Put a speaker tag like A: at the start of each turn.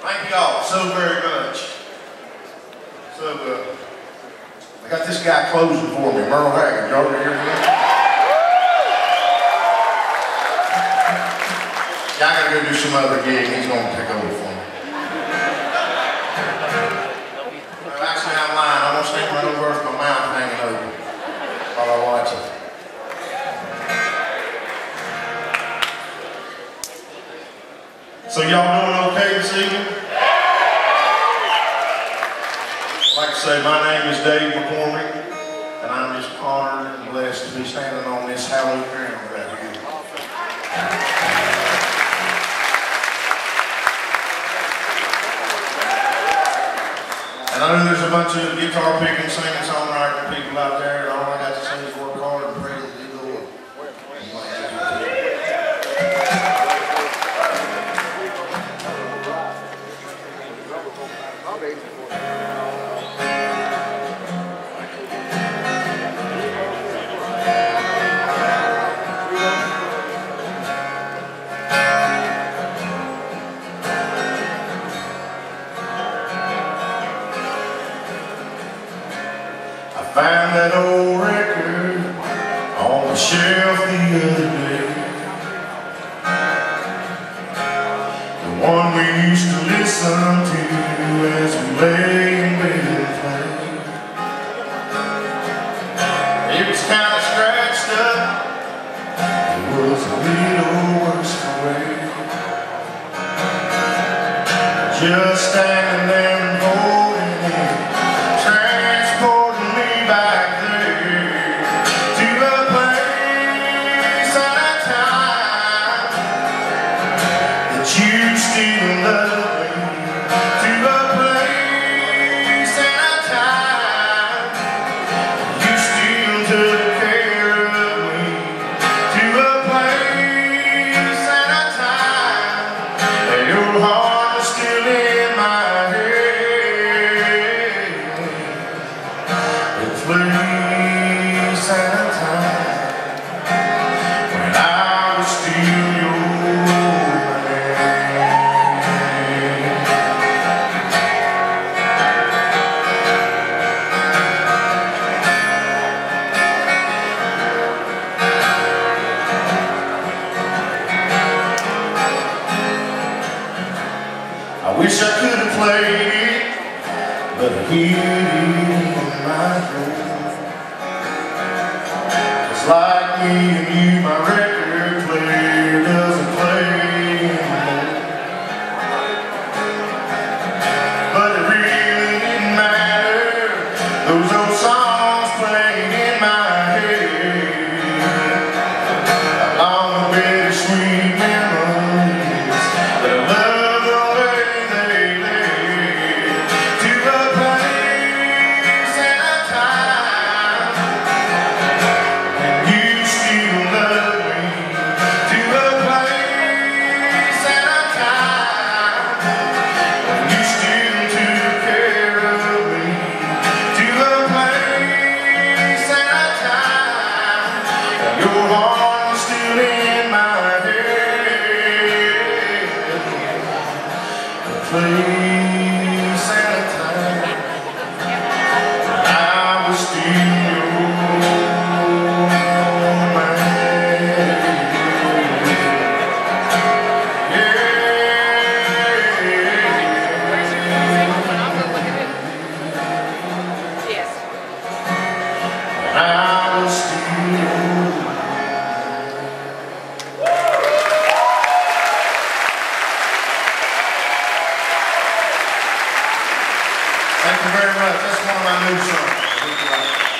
A: Thank you all so very much. So, I got this guy closing for me, Merle Haggard. Y'all ever hear of him? Yeah, I gotta go do some other gig. He's gonna take over for me. Actually, I'm lying. I'm gonna stand right over with my mouth hanging open while I watch it. So y'all doing okay this evening? I'd like to say my name is Dave McCormick, and I'm just honored and blessed to be standing on this hallowed ground right here. And I know there's a bunch of guitar picking, singing, songwriting people out there, and all I got to say is work hard and pray to the Lord. I found that old record on the shelf the other day, the one we used to listen to as we lay in bed and play. It was kind of scratched up, it was a little worse for wear, just standing there and holding it, transporting me back there to a place and a time that you still love me, to a place and a time you still took care of me, to a place and a time that your heart is still in my head. The place and a time when I was still your man. I wish I could have played it, but I hear it in my throat. Just like me and you, my record player doesn't play anymore. But it really didn't matter, those old songs playing in my head, along with bittersweet memories that I love the way they led to a place and a time when you still love me, to a place and a time when you still took care of me, to a place and a time when your heart was still in my head. A place and a time I was still your man.
B: Yes.
A: I was still your man. Thank you very much. That's one of my new songs.